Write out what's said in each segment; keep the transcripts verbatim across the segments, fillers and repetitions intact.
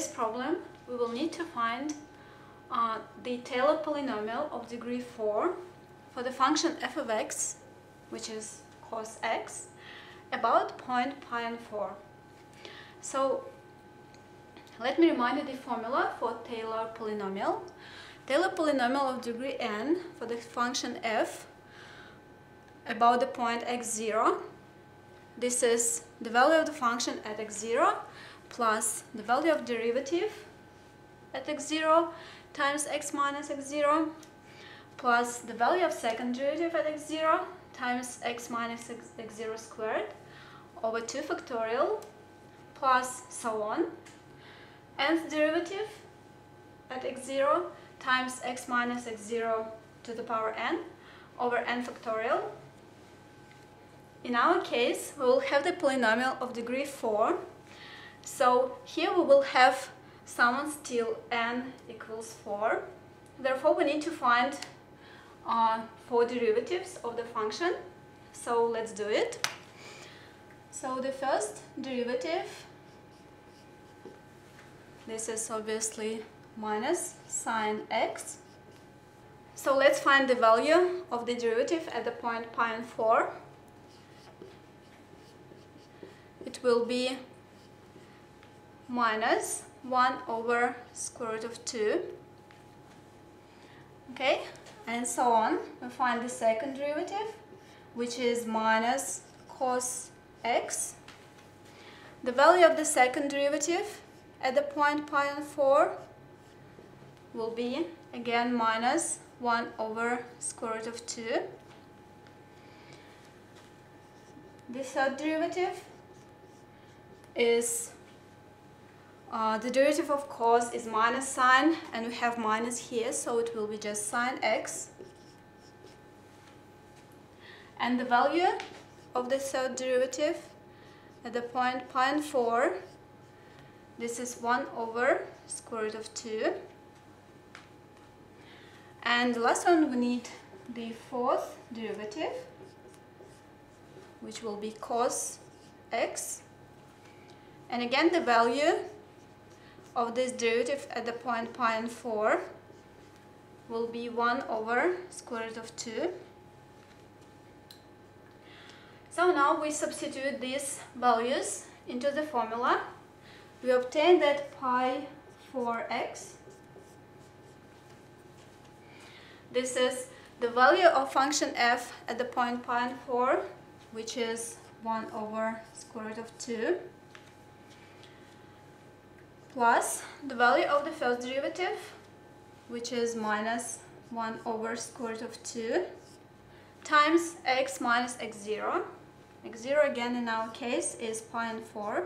this problem, we will need to find uh, the Taylor polynomial of degree four for the function f of x, which is cos x, about point pi and four. So let me remind you the formula for Taylor polynomial. Taylor polynomial of degree n for the function f about the point x zero. This is the value of the function at x zero plus the value of derivative at x zero times x minus x zero plus the value of second derivative at x zero times x minus x, x zero squared over two factorial plus so on, nth derivative at x zero times x minus x zero to the power n over n factorial. In our case, we will have the polynomial of degree four. So here we will have summons till n equals four. Therefore, we need to find uh, four derivatives of the function. So let's do it. So the first derivative, this is obviously minus sine x. So let's find the value of the derivative at the point pi and four. It will be minus one over square root of two. Okay, and so on. We find the second derivative, which is minus cos x. The value of the second derivative at the point pi and four will be again minus one over square root of two. The third derivative is uh, the derivative of cos is minus sine, and we have minus here, so it will be just sine x. And the value of the third derivative at the point pi and four, this is one over square root of two. And the last one, we need the fourth derivative, which will be cos x. And again, the value of this derivative at the point pi and four will be one over square root of two. So now we substitute these values into the formula. We obtain that pi four x. This is the value of function f at the point pi and four, which is one over square root of two, plus the value of the first derivative, which is minus one over square root of two, times x minus x zero. x zero again in our case is pi and four.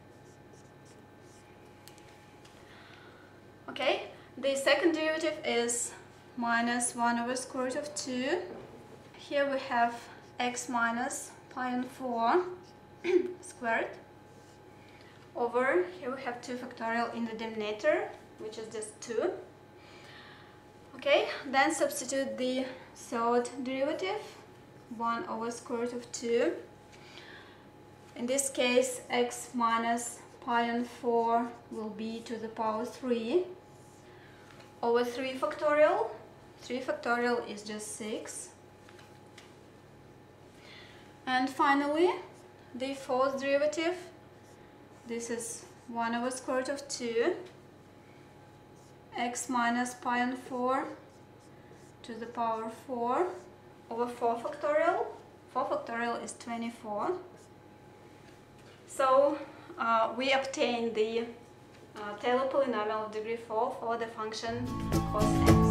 Okay, the second derivative is minus one over square root of two. Here we have x minus pi and four squared over, here we have two factorial in the denominator, which is just two. Okay, then substitute the third derivative, one over square root of two. In this case, x minus pi and four will be to the power three over three factorial. three factorial is just six. And finally, the fourth derivative, this is one over square root of two, x minus pi and four to the power four over four factorial. four factorial is twenty-four. So uh, we obtain the uh, Taylor polynomial of degree four for the function cos x.